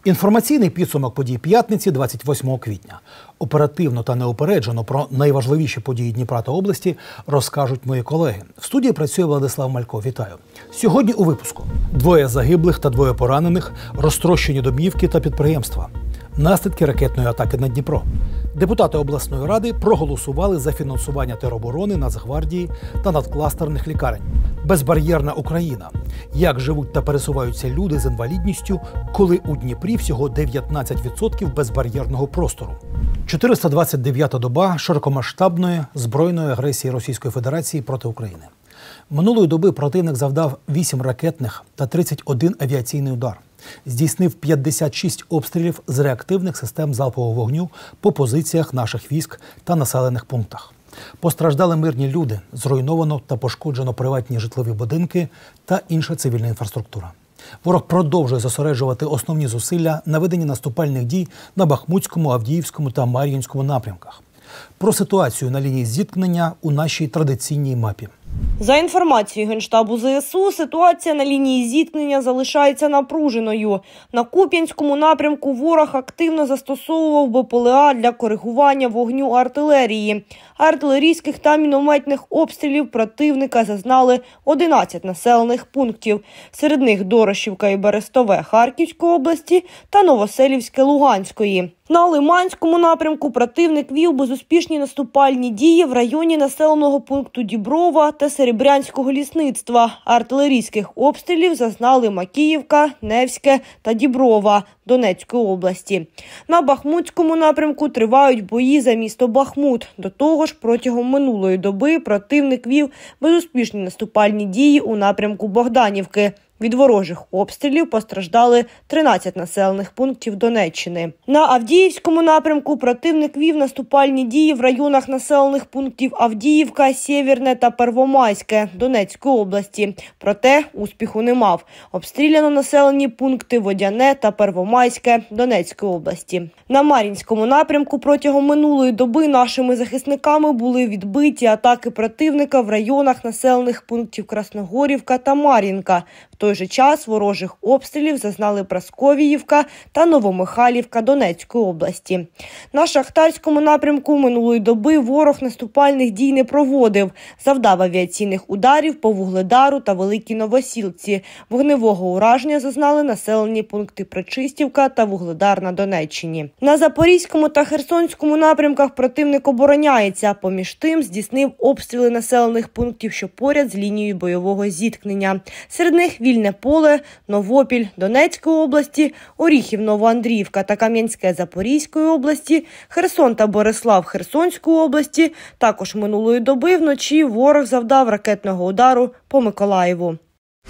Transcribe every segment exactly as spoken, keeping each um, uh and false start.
Інформаційний підсумок подій п'ятниці двадцять восьмого квітня. Оперативно та неупереджено про найважливіші події Дніпра та області розкажуть мої колеги. В студії працює Владислав Малько. Вітаю. Сьогодні у випуску. Двоє загиблих та двоє поранених, розтрощені домівки та підприємства. Наслідки ракетної атаки на Дніпро. Депутати обласної ради проголосували за фінансування тероборони, Нацгвардії та надкластерних лікарень. Безбар'єрна Україна. Як живуть та пересуваються люди з інвалідністю, коли у Дніпрі всього дев'ятнадцять відсотків безбар'єрного простору. чотириста двадцять дев'ята доба широкомасштабної збройної агресії Російської Федерації проти України. Минулої доби противник завдав вісім ракетних та тридцять один авіаційний удар. Здійснив п'ятдесят шість обстрілів з реактивних систем залпового вогню по позиціях наших військ та населених пунктах. Постраждали мирні люди, зруйновано та пошкоджено приватні житлові будинки та інша цивільна інфраструктура. Ворог продовжує зосереджувати основні зусилля на веденні наступальних дій на Бахмутському, Авдіївському та Мар'їнському напрямках. Про ситуацію на лінії зіткнення у нашій традиційній мапі. За інформацією Генштабу зе ес у, ситуація на лінії зіткнення залишається напруженою. На Куп'янському напрямку ворог активно застосовував бе пе ел а для коригування вогню артилерії. Артилерійських та мінометних обстрілів противника зазнали одинадцять населених пунктів. Серед них Дорошівка і Берестове Харківської області та Новоселівське Луганської. На Лиманському напрямку противник вів безуспішні наступальні дії в районі населеного пункту Діброва та Серебрянського лісництва. Артилерійських обстрілів зазнали Макіївка, Невське та Діброва Донецької області. На Бахмутському напрямку тривають бої за місто Бахмут. До того ж, протягом минулої доби противник вів безуспішні наступальні дії у напрямку Богданівки. Від ворожих обстрілів постраждали тринадцять населених пунктів Донеччини. На Авдіївському напрямку противник вів наступальні дії в районах населених пунктів Авдіївка, Сєвєрне та Первомайське Донецької області. Проте успіху не мав. Обстріляно населені пункти Водяне та Первомайське Донецької області. На Мар'їнському напрямку протягом минулої доби нашими захисниками були відбиті атаки противника в районах населених пунктів Красногорівка та Мар'їнка. В той же час ворожих обстрілів зазнали Прасковіївка та Новомихайлівка Донецької області. На Шахтарському напрямку минулої доби ворог наступальних дій не проводив. Завдав авіаційних ударів по Вугледару та Великій Новосілці. Вогневого ураження зазнали населені пункти Пречистівка та Вугледар на Донеччині. На Запорізькому та Херсонському напрямках противник обороняється. Поміж тим здійснив обстріли населених пунктів, що поряд з лінією бойового зіткнення. Серед них Вільне Поле, Новопіль Донецької області, Оріхів Новоандріївка та Кам'янське Запорізької області, Херсон та Борислав Херсонської області. Також минулої доби вночі ворог завдав ракетного удару по Миколаєву.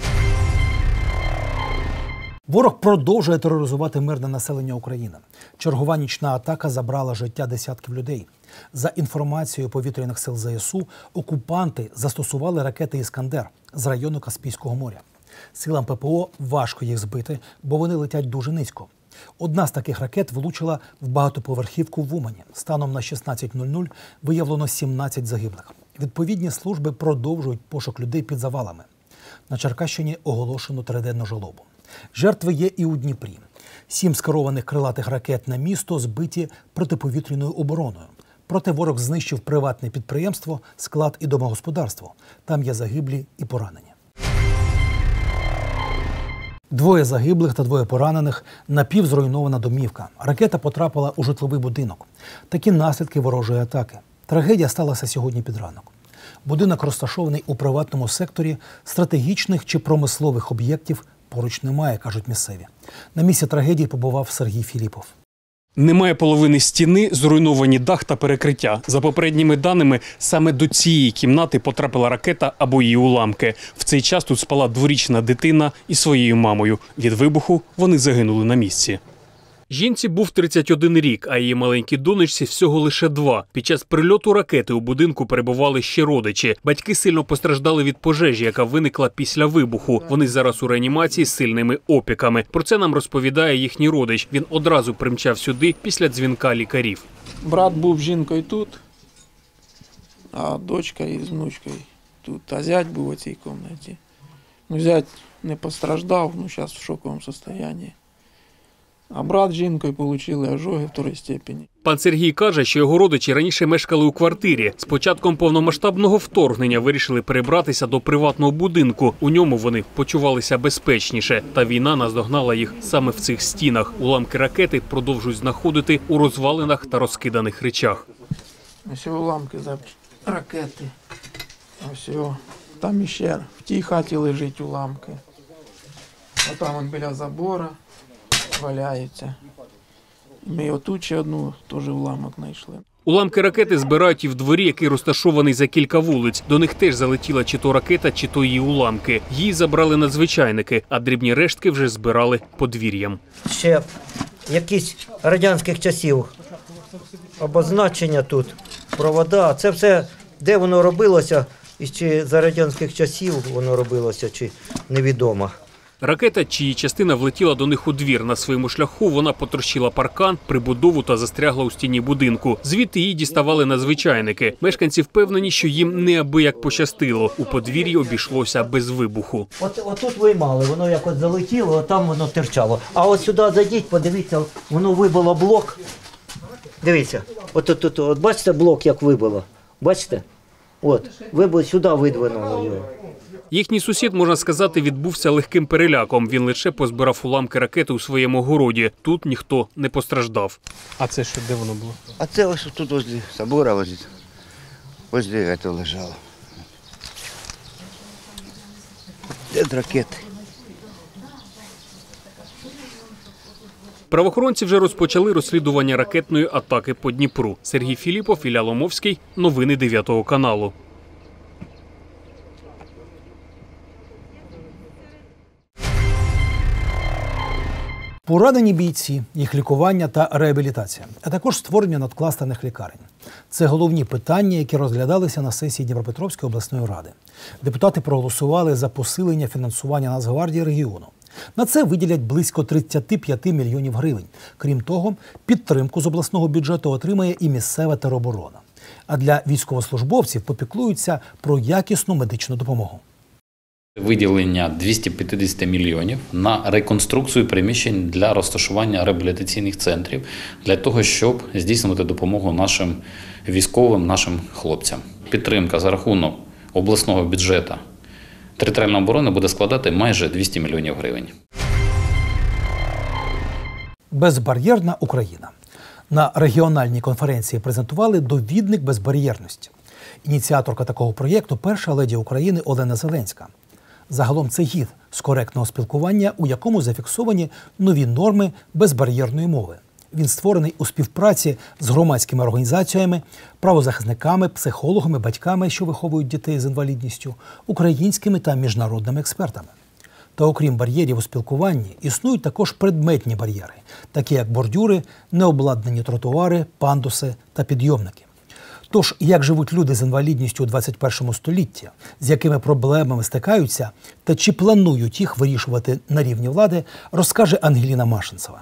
Ворог продовжує тероризувати мирне населення України. Чергова нічна атака забрала життя десятків людей. За інформацією повітряних сил зе ес у, окупанти застосували ракети «Іскандер» з району Каспійського моря. Силам пе пе о важко їх збити, бо вони летять дуже низько. Одна з таких ракет влучила в багатоповерхівку в Умані. Станом на шістнадцять нуль нуль виявлено сімнадцять загиблих. Відповідні служби продовжують пошук людей під завалами. На Черкащині оголошено триденну жалобу. Жертви є і у Дніпрі. Сім скерованих крилатих ракет на місто збиті протиповітряною обороною. Проте ворог знищив приватне підприємство, склад і домогосподарство. Там є загиблі і поранені. Двоє загиблих та двоє поранених, напівзруйнована домівка. Ракета потрапила у житловий будинок. Такі наслідки ворожої атаки. Трагедія сталася сьогодні під ранок. Будинок розташований у приватному секторі, стратегічних чи промислових об'єктів поруч немає, кажуть місцеві. На місці трагедії побував Сергій Філіпов. Немає половини стіни, зруйновані дах та перекриття. За попередніми даними, саме до цієї кімнати потрапила ракета або її уламки. В цей час тут спала дворічна дитина із своєю мамою. Від вибуху вони загинули на місці. Жінці був тридцять один рік, а її маленькій донечці всього лише два. Під час прильоту ракети у будинку перебували ще родичі. Батьки сильно постраждали від пожежі, яка виникла після вибуху. Вони зараз у реанімації з сильними опіками. Про це нам розповідає їхній родич. Він одразу примчав сюди після дзвінка лікарів. Брат був з жінкою тут, а дочка із внучкою тут. А зять був у цій кімнаті. Ну, зять не постраждав, ну зараз в шоковому стані. А брат з жінкою отримали ожоги второї степені. Пан Сергій каже, що його родичі раніше мешкали у квартирі. З початком повномасштабного вторгнення вирішили перебратися до приватного будинку. У ньому вони почувалися безпечніше. Та війна наздогнала їх саме в цих стінах. Уламки ракети продовжують знаходити у розвалинах та розкиданих речах. Ось уламки за ракети. Ось там ще в тій хаті лежать уламки. А там он біля забора валяються. Ми отут ще одну теж уламок знайшли. Уламки ракети збирають і в дворі, який розташований за кілька вулиць. До них теж залетіла чи то ракета, чи то її уламки. Її забрали надзвичайники, а дрібні рештки вже збирали подвір'ям. Ще якісь радянських часів обозначення тут, провода. Це все, де воно робилося, і чи за радянських часів воно робилося, чи невідомо. Ракета, чиї частина влетіла до них у двір. На своєму шляху вона потрощила паркан, прибудову та застрягла у стіні будинку. Звідти її діставали надзвичайники. Мешканці впевнені, що їм неабияк пощастило. У подвір'ї обійшлося без вибуху. От, отут виймали, воно як от залетіло, а там воно терчало. А от сюди зайдіть, подивіться, воно вибило блок. Дивіться, от, от, от, от бачите блок, як вибило? Бачите? От, вибило, сюди видвинуло його. Їхній сусід, можна сказати, відбувся легким переляком. Він лише позбирав уламки ракети у своєму городі. Тут ніхто не постраждав. А це що, де воно було? А це ось тут возле собора, возле, возле этого лежало. Це ракети. Правоохоронці вже розпочали розслідування ракетної атаки по Дніпру. Сергій Філіпов, Ілля Ломовський. Новини дев'ятого каналу. Поранені бійці, їх лікування та реабілітація, а також створення надкластерних лікарень. Це головні питання, які розглядалися на сесії Дніпропетровської обласної ради. Депутати проголосували за посилення фінансування Нацгвардії регіону. На це виділять близько тридцять п'ять мільйонів гривень. Крім того, підтримку з обласного бюджету отримає і місцева тероборона. А для військовослужбовців попіклуються про якісну медичну допомогу. Виділення двісті п'ятдесят мільйонів на реконструкцію приміщень для розташування реабілітаційних центрів, для того, щоб здійснювати допомогу нашим військовим, нашим хлопцям. Підтримка за рахунок обласного бюджету територіальної оборони буде складати майже двісті мільйонів гривень. Безбар'єрна Україна. На регіональній конференції презентували довідник безбар'єрності. Ініціаторка такого проєкту – перша леді України Олена Зеленська. Загалом це гід з коректного спілкування, у якому зафіксовані нові норми безбар'єрної мови. Він створений у співпраці з громадськими організаціями, правозахисниками, психологами, батьками, що виховують дітей з інвалідністю, українськими та міжнародними експертами. Та окрім бар'єрів у спілкуванні, існують також предметні бар'єри, такі як бордюри, необладнані тротуари, пандуси та підйомники. Тож, як живуть люди з інвалідністю у двадцять першому столітті, з якими проблемами стикаються та чи планують їх вирішувати на рівні влади, розкаже Ангеліна Машинцева.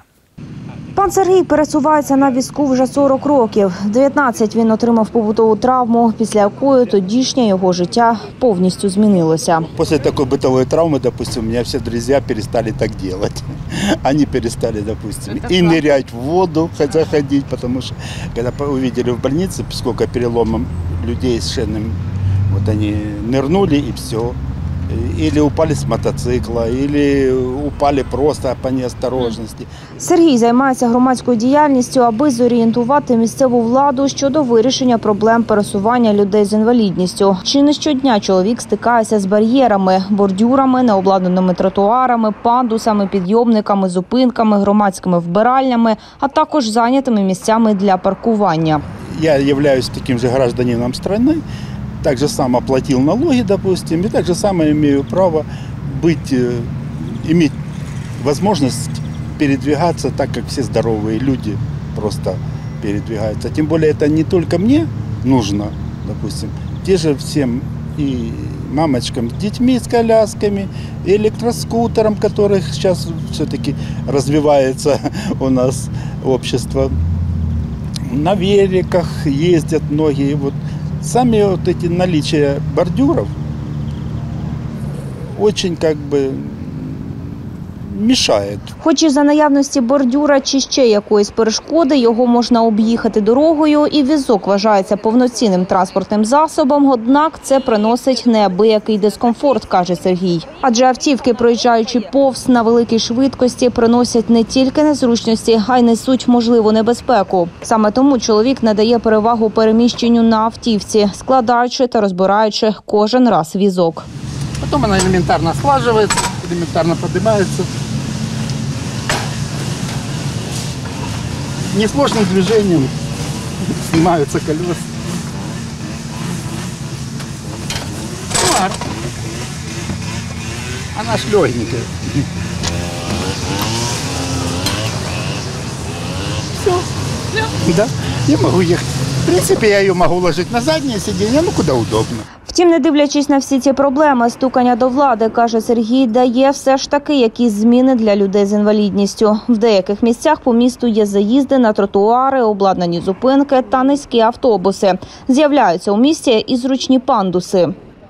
Пан Сергій пересувається на візку вже сорок років. В дев'ятнадцять він отримав побутову травму, після якої тодішнє його життя повністю змінилося. Після такої битової травми, допустим, у мене всі друзі перестали так робити. Вони перестали, допустим, і нырять в воду, заходити, тому що, коли побачили в больниці, скільки переломів людей з шейним, от вони нирнули і все. Или упали з мотоцикла, или упали просто по неосторожності. Сергій займається громадською діяльністю, аби зорієнтувати місцеву владу щодо вирішення проблем пересування людей з інвалідністю. Чи не щодня чоловік стикається з бар'єрами, бордюрами, необладнаними тротуарами, пандусами, підйомниками, зупинками, громадськими вбиральнями, а також зайнятими місцями для паркування. Я являюсь таким же гражданином страны. Так же само платил налоги, допустим, и так же само имею право быть, иметь возможность передвигаться так, как все здоровые люди просто передвигаются. Тем более это не только мне нужно, допустим, те же всем и мамочкам с детьми, с колясками, и электроскутерам, которых сейчас все-таки развивается у нас общество. На великах ездят многие, вот. Сами вот эти наличие бордюров очень как бы мешает. Хоч і за наявності бордюра чи ще якоїсь перешкоди його можна об'їхати дорогою і візок вважається повноцінним транспортним засобом, однак це приносить неабиякий дискомфорт, каже Сергій. Адже автівки, проїжджаючи повз на великій швидкості, приносять не тільки незручності, а й несуть можливу небезпеку. Саме тому чоловік надає перевагу переміщенню на автівці, складаючи та розбираючи кожен раз візок. Потом она элементарно слаживается, элементарно поднимается. Несложным движением снимаются колеса. Ну, она ж легенькая. Все. Да, я могу ехать. В принципе, я ее могу ложить на заднее сиденье, ну куда удобно. Втім, не дивлячись на всі ці проблеми, стукання до влади, каже Сергій, дає все ж таки якісь зміни для людей з інвалідністю. В деяких місцях по місту є заїзди на тротуари, обладнані зупинки та низькі автобуси. З'являються у місті і зручні пандуси.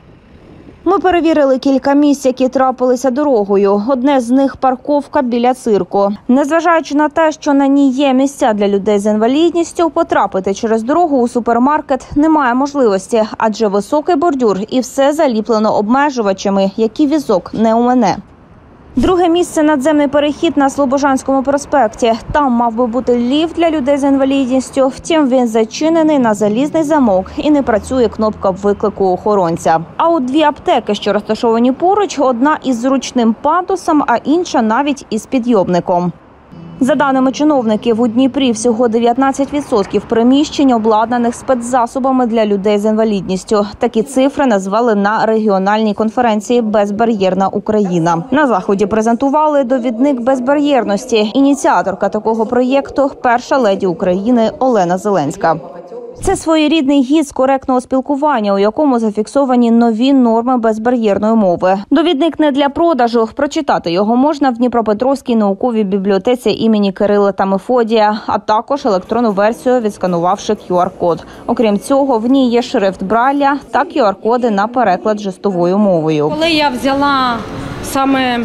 Ми перевірили кілька місць, які трапилися дорогою. Одне з них – парковка біля цирку. Незважаючи на те, що на ній є місця для людей з інвалідністю, потрапити через дорогу у супермаркет немає можливості, адже високий бордюр і все заліплено обмежувачами, які візок не омине. Друге місце – надземний перехід на Слобожанському проспекті. Там мав би бути ліфт для людей з інвалідністю, втім він зачинений на залізний замок і не працює кнопка виклику охоронця. А от дві аптеки, що розташовані поруч, одна із зручним пандусом, а інша навіть із підйомником. За даними чиновників, у Дніпрі всього дев'ятнадцять відсотків приміщень обладнаних спецзасобами для людей з інвалідністю. Такі цифри назвали на регіональній конференції «Безбар'єрна Україна». На заході презентували довідник безбар'єрності. Ініціаторка такого проєкту – перша леді України Олена Зеленська. Це своєрідний гід з коректного спілкування, у якому зафіксовані нові норми безбар'єрної мови. Довідник не для продажу. Прочитати його можна в Дніпропетровській науковій бібліотеці імені Кирила та Мефодія, а також електронну версію, відсканувавши кю ар-код. Окрім цього, в ній є шрифт Брайля та кю ар-коди на переклад жестовою мовою. Коли я взяла саме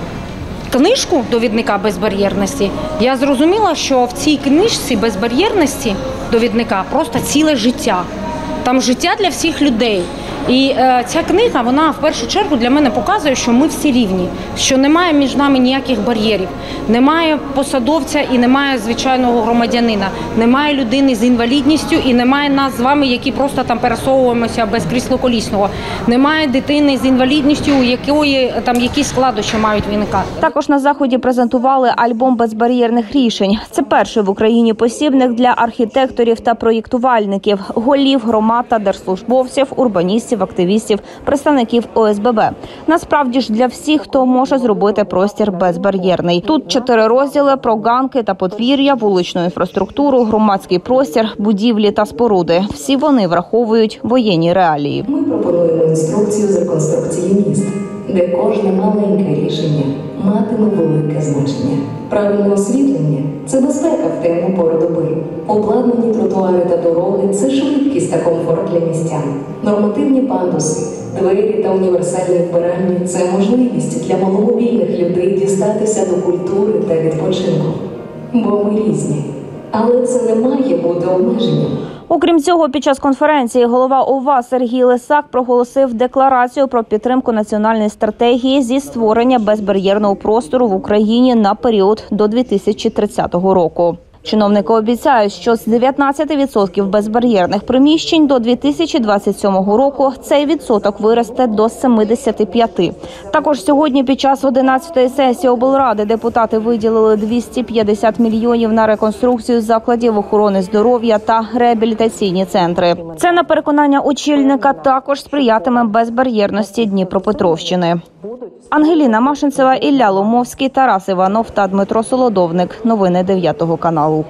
книжку довідника безбар'єрності, я зрозуміла, що в цій книжці безбар'єрності довідника просто ціле життя. Там життя для всіх людей. І е, ця книга, вона в першу чергу для мене показує, що ми всі рівні, що немає між нами ніяких бар'єрів, немає посадовця і немає звичайного громадянина, немає людини з інвалідністю і немає нас з вами, які просто там пересовуємося без крісло-колісного, немає дитини з інвалідністю, у якої там якісь складнощі мають виникати. Також на заході презентували альбом безбар'єрних рішень. Це перший в Україні посібник для архітекторів та проєктувальників, голів громад та держслужбовців, урбаністів, активістів, представників о ес бе бе. Насправді ж для всіх, хто може зробити простір безбар'єрний. Тут чотири розділи про ганки та подвір'я, вуличну інфраструктуру, громадський простір, будівлі та споруди. Всі вони враховують воєнні реалії. Ми пропонуємо інструкцію з реконструкції міст, де кожне маленьке рішення матиме велике значення. Правильне освітлення – це безпека в темну пору доби. Обладнані тротуари та дороги – це швидкість та комфорт для містян. Нормативні пандуси, двері та універсальні вбиральні – це можливість для маломобільних людей дістатися до культури та відпочинку. Бо ми різні. Але це не має бути обмеженням. Окрім цього, під час конференції голова ОВА Сергій Лисак проголосив декларацію про підтримку національної стратегії зі створення безбар'єрного простору в Україні на період до дві тисячі тридцятого року. Чиновники обіцяють, що з дев'ятнадцяти відсотків безбар'єрних приміщень до дві тисячі двадцять сьомого року цей відсоток виросте до сімдесят п'ять. Також сьогодні під час одинадцятої сесії облради депутати виділили двісті п'ятдесят мільйонів на реконструкцію закладів охорони здоров'я та реабілітаційні центри. Це, на переконання очільника, також сприятиме безбар'єрності Дніпропетровщини. Ангеліна Машинцева, Ілля Ломовський, Тарас Іванов та Дмитро Солодовник. Новини дев'ятого каналу.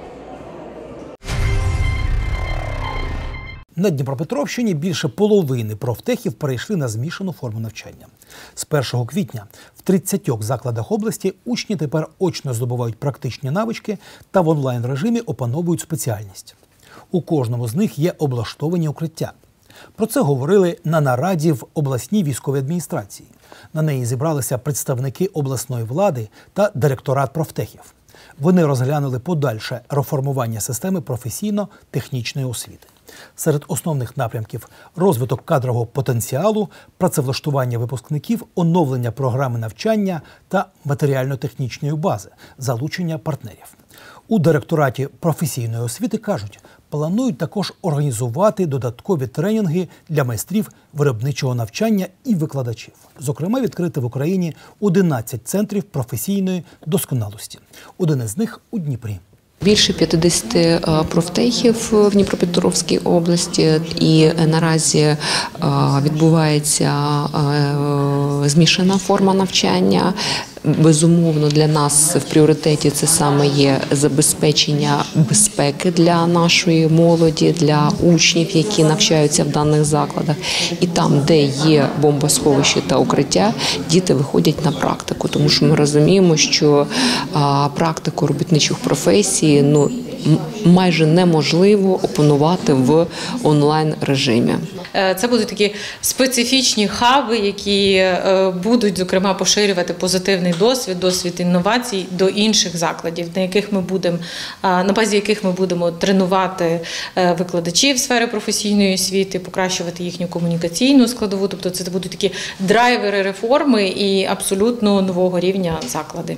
На Дніпропетровщині більше половини профтехів перейшли на змішану форму навчання. З першого квітня в тридцятьох закладах області учні тепер очно здобувають практичні навички та в онлайн-режимі опановують спеціальність. У кожному з них є облаштовані укриття. Про це говорили на нараді в обласній військовій адміністрації. На неї зібралися представники обласної влади та директорат профтехів. Вони розглянули подальше реформування системи професійно-технічної освіти. Серед основних напрямків – розвиток кадрового потенціалу, працевлаштування випускників, оновлення програми навчання та матеріально-технічної бази, залучення партнерів. У директораті професійної освіти кажуть, планують також організувати додаткові тренінги для майстрів виробничого навчання і викладачів. Зокрема, відкрити в Україні одинадцять центрів професійної досконалості. Один із них у Дніпрі. Більше п'ятдесят профтехів в Дніпропетровській області, і наразі відбувається змішана форма навчання. Безумовно, для нас в пріоритеті це саме є забезпечення безпеки для нашої молоді, для учнів, які навчаються в даних закладах. І там, де є бомбосховище та укриття, діти виходять на практику, тому що ми розуміємо, що практику робітничих професій ну, майже неможливо опанувати в онлайн-режимі. Це будуть такі специфічні хаби, які будуть, зокрема, поширювати позитивний досвід, досвід інновацій до інших закладів, на яких ми будемо, на базі яких ми будемо тренувати викладачів сфери професійної освіти, покращувати їхню комунікаційну складову. Тобто це будуть такі драйвери реформи і абсолютно нового рівня заклади.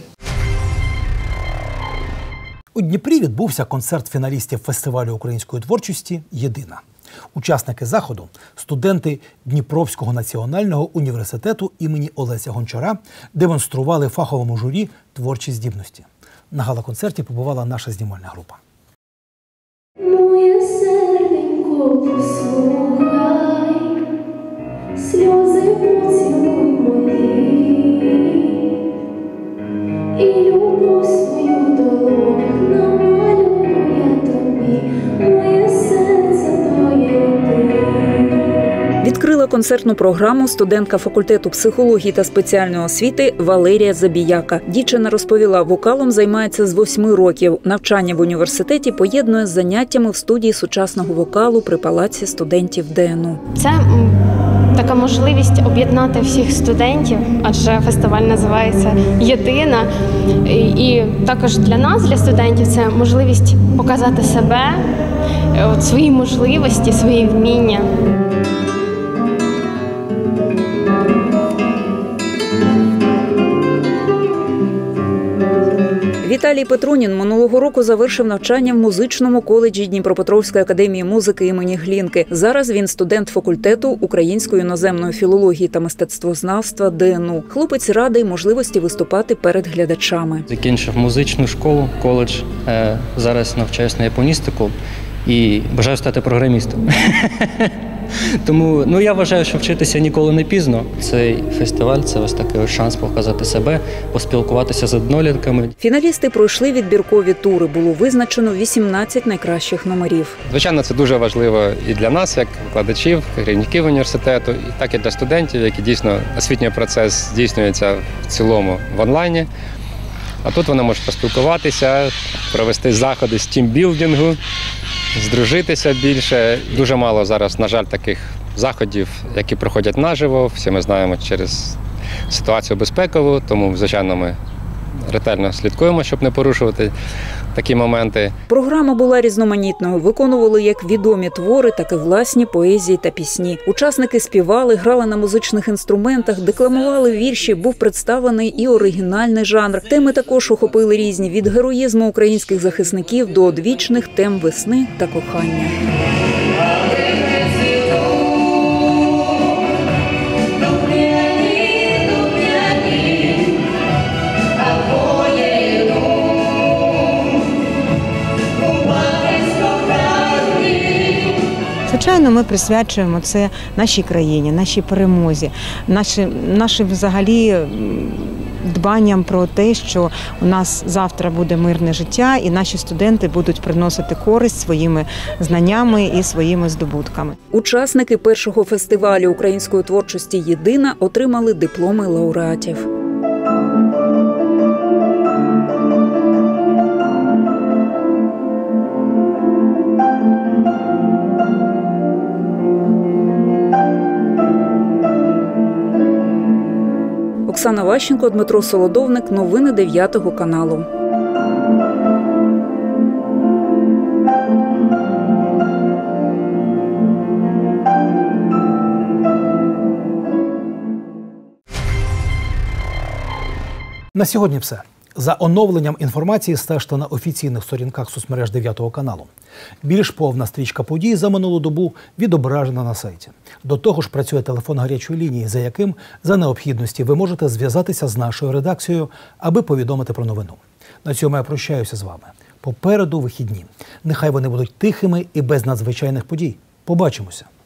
У Дніпрі відбувся концерт фіналістів фестивалю української творчості «Єдина». Учасники заходу – студенти Дніпровського національного університету імені Олеся Гончара демонстрували фаховому журі творчі здібності. На гала-концерті побувала наша знімальна група. Моє серденько, послухай, сльози поцілуй мої, і любов свою долонь намалюю я тобі, моє серце то є ти. Відкрила концертну програму студентка факультету психології та спеціальної освіти Валерія Забіяка. Дівчина розповіла, вокалом займається з восьми років. Навчання в університеті поєднує з заняттями в студії сучасного вокалу при Палаці студентів Д Н У. Це така можливість об'єднати всіх студентів, адже фестиваль називається «Єдина». І також для нас, для студентів, це можливість показати себе, свої можливості, свої вміння. Віталій Петрунін минулого року завершив навчання в музичному коледжі Дніпропетровської академії музики імені Глінки. Зараз він студент факультету української іноземної філології та мистецтвознавства Д Н У. Хлопець радий можливості виступати перед глядачами. Закінчив музичну школу, коледж, зараз навчаюся на японістику і бажаю стати програмістом. Тому ну, я вважаю, що вчитися ніколи не пізно. Цей фестиваль – це ось такий шанс показати себе, поспілкуватися з однолітками. Фіналісти пройшли відбіркові тури. Було визначено вісімнадцять найкращих номерів. Звичайно, це дуже важливо і для нас, як викладачів, керівників університету, і так і для студентів, які дійсно освітній процес здійснюється в цілому в онлайні. А тут вони можуть поспілкуватися, провести заходи з тімбілдингу, здружитися більше. Дуже мало зараз, на жаль, таких заходів, які проходять наживо. Всі ми знаємо через ситуацію безпекову, тому, звичайно, ми ретельно слідкуємо, щоб не порушувати такі моменти. Програма була різноманітною. Виконували як відомі твори, так і власні поезії та пісні. Учасники співали, грали на музичних інструментах, декламували вірші, був представлений і оригінальний жанр. Теми також охопили різні – від героїзму українських захисників до одвічних тем весни та кохання. Звичайно, ми присвячуємо це нашій країні, нашій перемозі, наші, нашим взагалі дбанням про те, що у нас завтра буде мирне життя і наші студенти будуть приносити користь своїми знаннями і своїми здобутками. Учасники першого фестивалю української творчості «Єдина» отримали дипломи лауреатів. Оксана Ващенко, Дмитро Солодовник. Новини дев'ятого каналу. На сьогодні все. За оновленням інформації стежте на офіційних сторінках соцмереж дев'ятого каналу. Більш повна стрічка подій за минулу добу відображена на сайті. До того ж працює телефон гарячої лінії, за яким за необхідності ви можете зв'язатися з нашою редакцією, аби повідомити про новину. На цьому я прощаюся з вами. Попереду вихідні. Нехай вони будуть тихими і без надзвичайних подій. Побачимося.